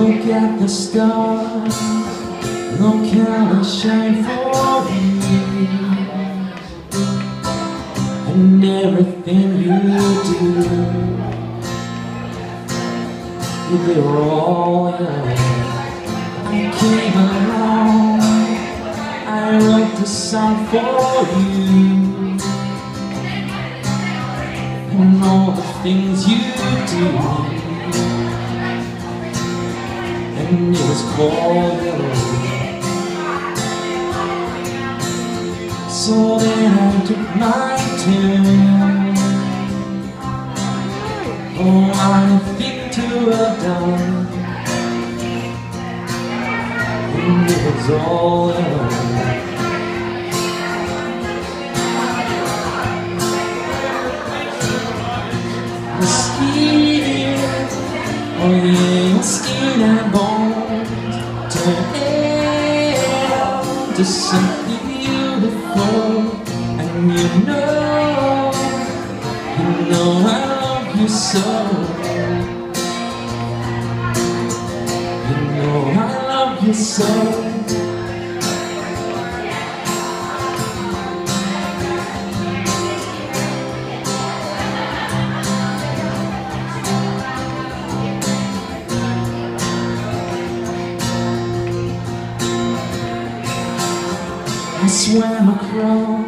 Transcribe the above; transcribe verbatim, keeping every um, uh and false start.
Look at the stars, look how they shine for you, and everything you do, they were all yours. I came along, I wrote the song for you, and all the things you do, and it was called hello. So then I took my turn. Oh, I think to a done, and it was all hello. The skin, oh yeah, the skin and bones turn into something beautiful, and you know, you know I love you so. You know I love you so. I swam across